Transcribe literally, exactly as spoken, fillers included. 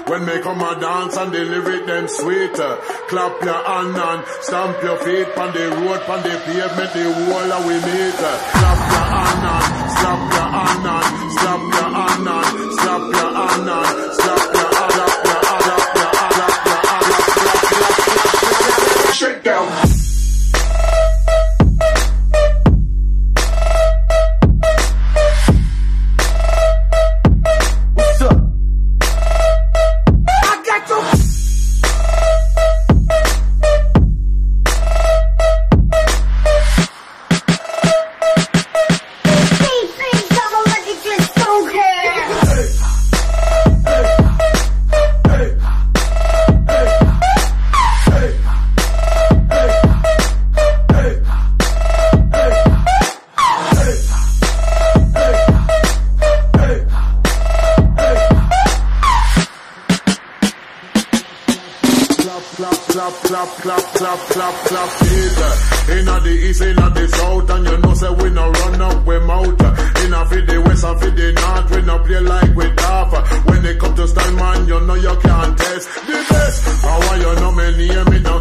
When me come a dance and the lyric them sweet. Clap your hand and stamp your feet on the road, on the pavement, the wall that we meet. Clap your hand and slap your hand and slap your hand and slap your hand and slap your hand, slap your hand, slap your hand, slap your hand, shake down. Clap, clap, clap, clap, clap, clap, it. Inna the east, inna the south, and you know say we no run up, we mouth. Inna for the west and for the north, we no play like we daft. When they come to style, man, you know you can't test the best. How are you know me name, me no